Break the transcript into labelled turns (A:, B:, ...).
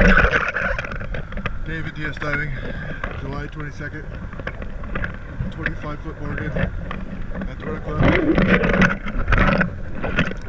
A: David DS Diving, July 22nd, 25-foot Morgan at the Run Club.